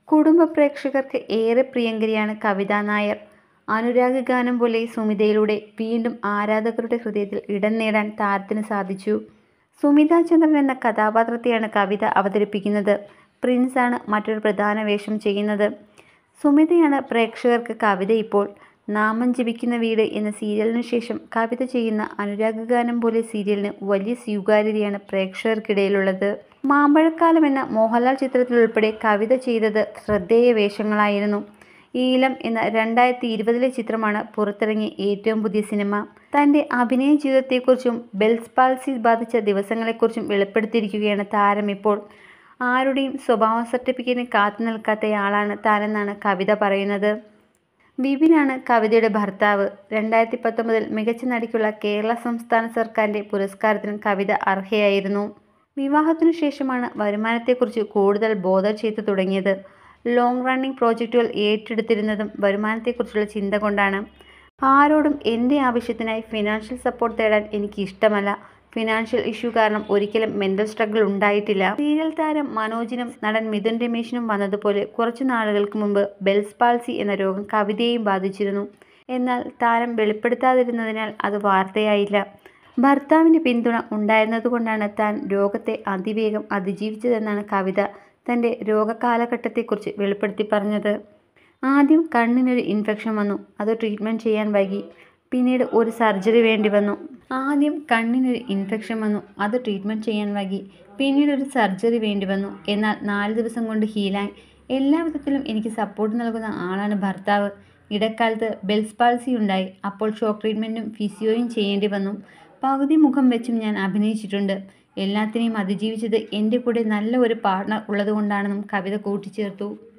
കുടുംബ പ്രേക്ഷകർക്ക് ഏറെ പ്രിയങ്കരിയാണ് കവിത നായർ. അനുരാഗഗാനം പോലെ സുമിതയിലൂടെ വീണ്ടും ആരാധകരുടെ ഹൃദയത്തിൽ ഇടം നേടാൻ താരത്തിന് സാധിച്ചു. സുമിത ചന്ദ്രൻ എന്ന കഥാപാത്രത്തെയാണ് കവിത അവതരിപ്പിക്കുന്നത്. പ്രിൻസാണ് മറ്റൊരു പ്രധാന വേഷം ചെയ്യുന്നത്. സുമിതയാണ് പ്രേക്ഷകർക്ക് കവിത. ഇപ്പോൾ നാമം ജപിക്കുന്ന വീട് എന്ന സീരിയലിനു ശേഷം കവിത ചെയ്യുന്ന അനുരാഗഗാനം പോലെ സീരിയലിന് വലിയ സ്വീകാര്യതയാണ് പ്രേക്ഷകർക്കിടയിലുള്ളത്. മാമ്പഴക്കാലം എന്ന മോഹൻലാൽ ചിത്രത്തിലുൾപ്പെടെ കവിത ചെയ്തത് ശ്രദ്ധേയ വേഷങ്ങളായിരുന്നു. ഈലം എന്ന 2020 ചിത്രമാണ് പുറത്തിറങ്ങിയ ഏറ്റവും പുതിയ സിനിമ. തൻ്റെ അഭിനയ ജീവിതത്തെക്കുറിച്ചും ബെൽസ് പാൾസി ബാധിച്ച ദിവസങ്ങളെക്കുറിച്ചും വെളിപ്പെടുത്തിയിരിക്കുകയാണ് താരം ഇപ്പോൾ. ആരുടെയും സ്വഭാവ സർട്ടിഫിക്കറ്റിന് കാത്തു നിൽക്കാത്തയാളാണ് താനെന്നാണ് കവിത പറയുന്നത്. വിപിനാണ് കവിതയുടെ ഭർത്താവ്. 2019 മികച്ച നടിക്കുള്ള കേരള സംസ്ഥാന സർക്കാരിൻ്റെ പുരസ്കാരത്തിനും കവിത അർഹയായിരുന്നു. വിവാഹത്തിനു ശേഷമാണ് വരുമാനത്തെക്കുറിച്ച് കൂടുതൽ ബോധർ ചെയ്തു തുടങ്ങിയത്. ലോങ് റണ്ണിംഗ് പ്രോജക്റ്റുകൾ ഏറ്റെടുത്തിരുന്നതും വരുമാനത്തെക്കുറിച്ചുള്ള ചിന്ത കൊണ്ടാണ്. ആരോടും എൻ്റെ ആവശ്യത്തിനായി ഫിനാൻഷ്യൽ സപ്പോർട്ട് തേടാൻ എനിക്ക് ഇഷ്ടമല്ല. ഫിനാൻഷ്യൽ ഇഷ്യൂ കാരണം ഒരിക്കലും മെൻ്റൽ സ്ട്രഗിൾ ഉണ്ടായിട്ടില്ല. സീരിയൽ താരം മനോജിനും നടൻ മിഥുൻ രമേശിനും വന്നതുപോലെ കുറച്ചു നാളുകൾക്ക് മുമ്പ് ബെൽസ് പാൾസി എന്ന രോഗം കവിതയെയും ബാധിച്ചിരുന്നു. എന്നാൽ താരം വെളിപ്പെടുത്താതിരുന്നതിനാൽ അത് വാർത്തയായില്ല. ഭർത്താവിൻ്റെ പിന്തുണ ഉണ്ടായിരുന്നതുകൊണ്ടാണ് താൻ രോഗത്തെ അതിവേഗം അതിജീവിച്ചതെന്നാണ് കവിത തൻ്റെ രോഗകാലഘട്ടത്തെക്കുറിച്ച് വെളിപ്പെടുത്തി പറഞ്ഞത്. ആദ്യം കണ്ണിനൊരു ഇൻഫെക്ഷൻ വന്നു. അത് ട്രീറ്റ്മെൻറ്റ് ചെയ്യാൻ വൈകി. പിന്നീട് ഒരു സർജറി വേണ്ടി വന്നു. എന്നാൽ 4 ദിവസം കൊണ്ട് ഹീലായി. എല്ലാ വിധത്തിലും എനിക്ക് സപ്പോർട്ട് നൽകുന്ന ആളാണ് ഭർത്താവ്. ഇടക്കാലത്ത് ബെൽസ് പാൾസി ഉണ്ടായി. അപ്പോൾ ഷോക്ക് ട്രീറ്റ്മെൻറ്റും ഫിസിയോയും ചെയ്യേണ്ടി വന്നു. പകുതി മുഖം വെച്ചും ഞാൻ അഭിനയിച്ചിട്ടുണ്ട്. എല്ലാത്തിനെയും അതിജീവിച്ചത് എൻ്റെ കൂടെ നല്ല ഒരു പാർട്ണർ ഉള്ളതുകൊണ്ടാണെന്നും കവിത കൂട്ടിച്ചേർത്തു.